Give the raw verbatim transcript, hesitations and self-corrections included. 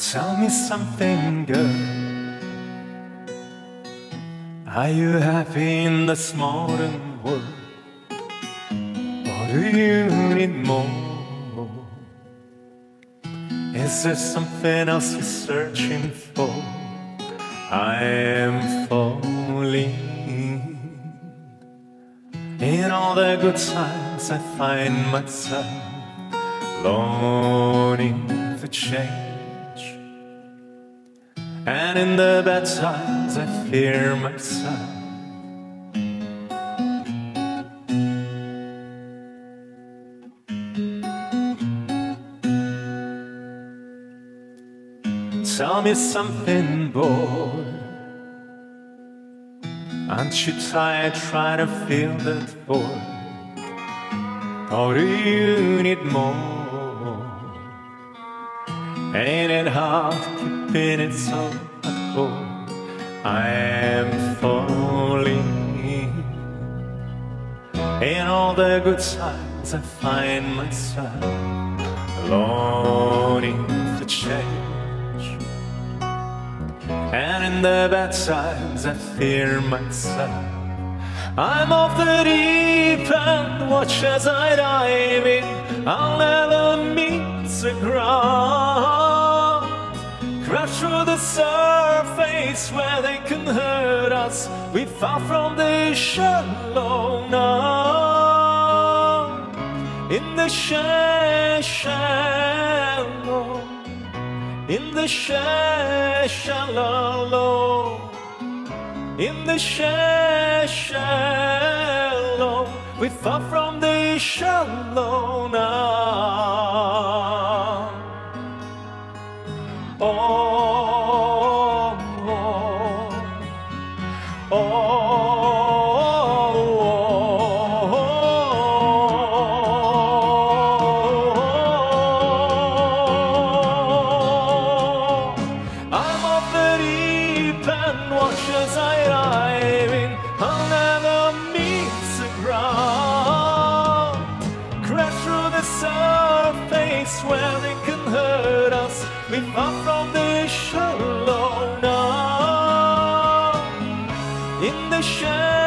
Tell me something good. Are you happy in this modern world? Or do you need more? Is there something else you're searching for? I am falling. In all the good times I find myself longing for change, and in the bad times I fear myself. Tell me something, boy. Aren't you tired trying to fill that void? Or do you need more? Ain't it hard keeping it so hardcore? I am falling. In all the good times I find myself longing for change, and in the bad times I fear myself. I'm off the deep end, watch as I dive in. I'll never meet the ground. Crash through the surface where they can hurt us. We far from the shallow now. In the sh- shallow, in the sh- shallow, in the sh- shallow, we far from the shallow now. Oh, oh, oh, oh. I'm off the deep end, watch as I dive in. I'll never meet the ground. Crash through the surface where they can hurt us. We far from the shallow now. In the shallow,